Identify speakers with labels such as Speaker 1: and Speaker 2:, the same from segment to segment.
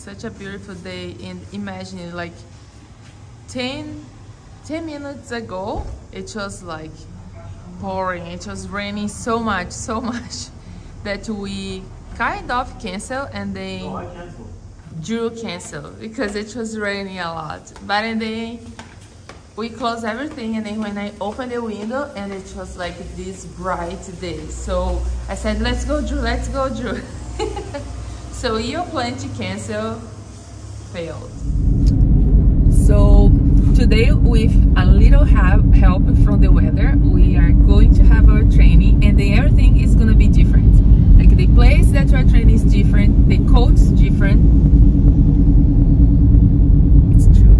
Speaker 1: such a beautiful day, and imagine like 10 minutes ago it was like pouring, it was raining so much that we kind of canceled, and then Drew canceled because it was raining a lot. But then we closed everything, and then when I opened the window, and it was like this bright day, so I said, let's go Drew, let's go Drew. So your plan to cancel failed. So today, with a little help from the weather, we are going to have our training, and then everything is gonna be different. Like the place that we're training is different, the coach's different. It's true.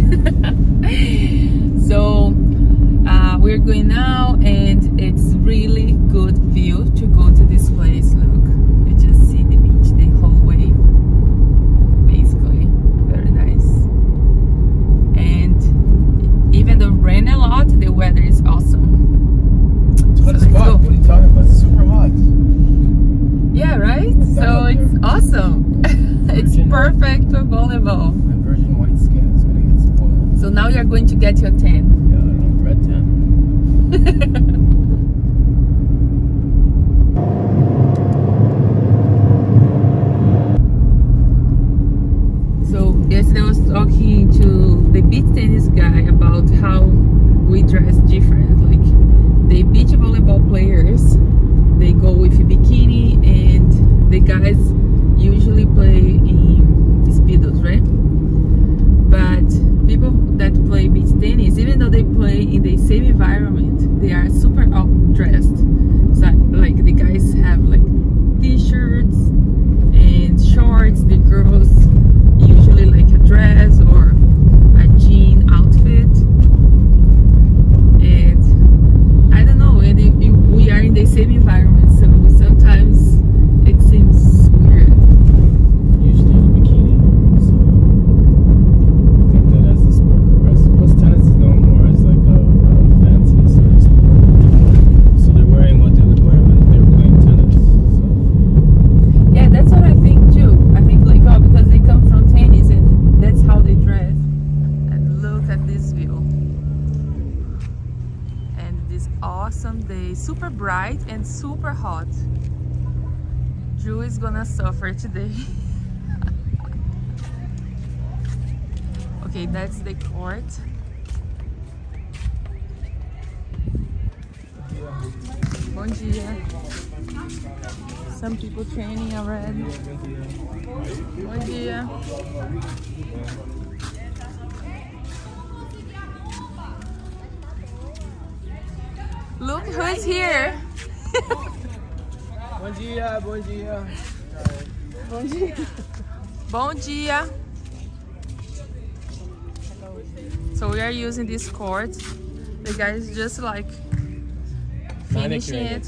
Speaker 1: So we're going now, and it's really good view to go to this place. Look, you just see the beach the whole way. Basically, very nice. And even though it rain a lot, the weather is awesome.
Speaker 2: It's a spot. What are you talking about? It's super hot.
Speaker 1: Yeah, right? So it's awesome. It's perfect for volleyball.
Speaker 2: My virgin white skin is gonna get spoiled.
Speaker 1: So now you're going to get your tan.
Speaker 2: Yeah, no, red tan.
Speaker 1: So yesterday I was talking to the beach tennis guy about how we dress different. Like the beach volleyball players, they go with a bikini, and the guys usually play in speedos, right? But people that play beach tennis, even though they play in the same environment, they are super dressed. So like the guys have like t-shirts and shorts, the girls usually like a dress or a jean outfit. And I don't know, and we are in the same environment, so sometimes it seems weird.
Speaker 2: Usually in a bikini, so I think that as the sport progresses, plus tennis is known more as like a fancy sort of sport. So they're wearing what they would wear if they were playing tennis. So.
Speaker 1: Yeah, that's what I think too. I think like, oh, because they come from tennis and that's how they dress. And look at this view. And this awesome day, super bright and super hot. Drew is gonna suffer today. Okay, that's the court. Bom dia. Some people training already. Bom dia. Look who's here.
Speaker 2: Bom dia, bom dia.
Speaker 1: Bom dia. Bom dia. So we are using this court. The guy is just like finishing it.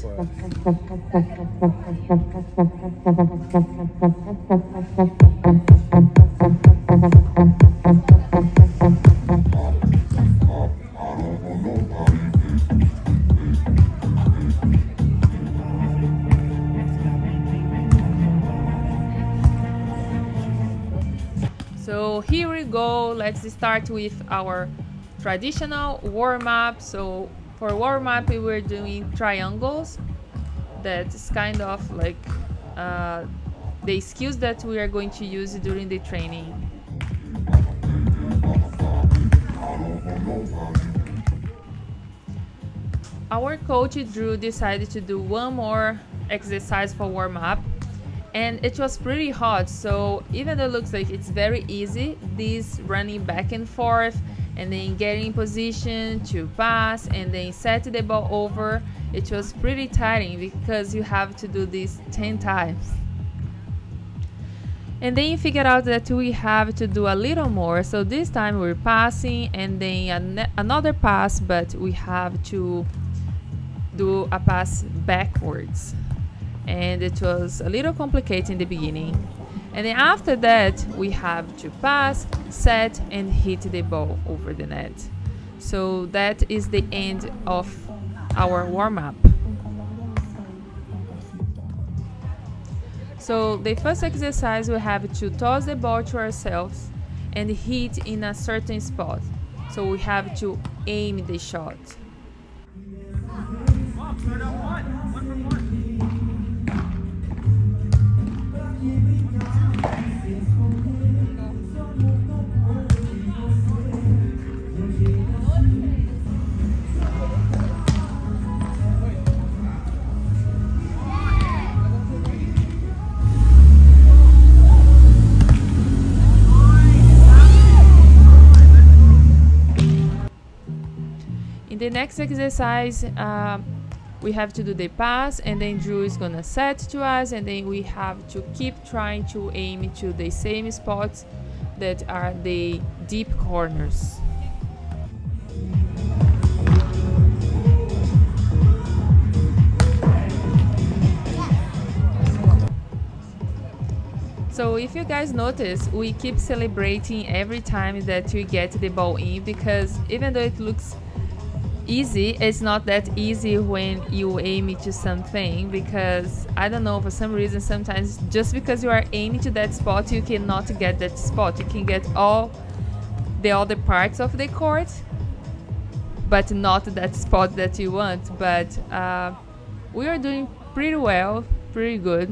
Speaker 1: So here we go. Let's start with our traditional warm-up. So for warm-up we were doing triangles. That's kind of like the skills that we are going to use during the training. Our coach Drew decided to do one more exercise for warm-up, and it was pretty hot, so even though it looks like it's very easy, this running back and forth and then getting in position to pass and then set the ball over, it was pretty tiring because you have to do this 10 times. And then you figure out that we have to do a little more, so this time we're passing and then another pass, but we have to do a pass backwards, and it was a little complicated in the beginning. And then after that we have to pass, set and hit the ball over the net. So that is the end of our warm-up. So the first exercise, we have to toss the ball to ourselves and hit in a certain spot. So we have to aim the shot. In the next exercise, we have to do the pass, and then Drew is gonna set to us, and then we have to keep trying to aim to the same spots that are the deep corners. So if you guys notice, we keep celebrating every time that we get the ball in, because even though it looks easy, it's not that easy when you aim to something, because I don't know, for some reason sometimes just because you are aiming to that spot, you cannot get that spot. You can get all the other parts of the court, but not that spot that you want. But we are doing pretty well, pretty good.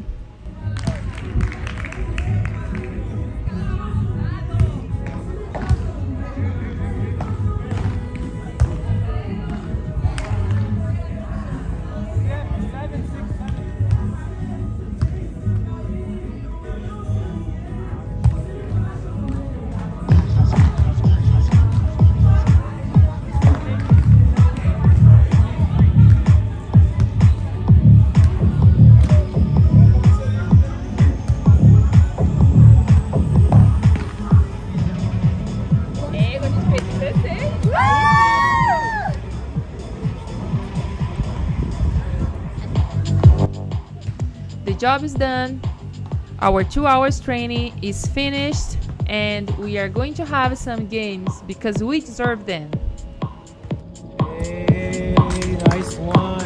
Speaker 1: The job is done, our 2 hours training is finished, and we are going to have some games because we deserve them.
Speaker 2: Hey, nice one.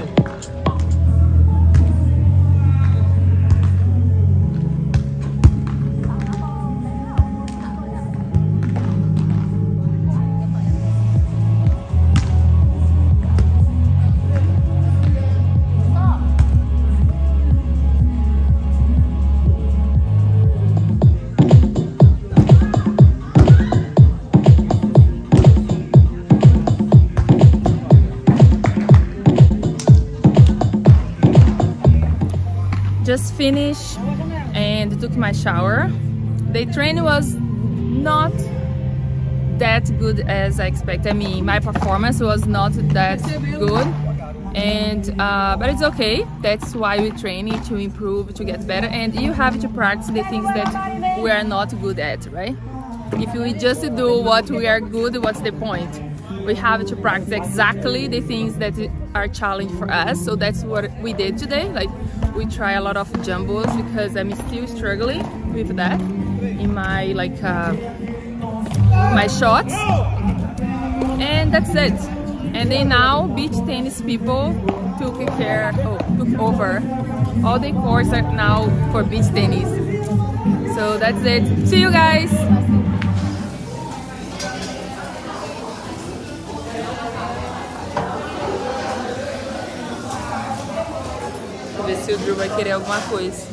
Speaker 1: Just finished and took my shower. The training was not that good as I expected. I mean, my performance was not that good, and but it's okay. That's why we train to improve, to get better, and you have to practice the things that we are not good at, right? If we just do what we are good, what's the point? We have to practice exactly the things that are challenge for us. So that's what we did today. Like, we try a lot of jumbos because I'm still struggling with that in my my shots, and that's it. And then now beach tennis people took over all the courts are now for beach tennis. So that's it. See you guys. Ver se o Drew vai querer alguma coisa.